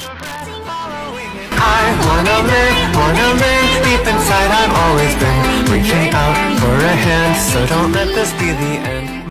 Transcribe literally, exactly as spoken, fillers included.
I wanna live, wanna live. Deep inside I've always been reaching out for a hand, so don't let this be the end.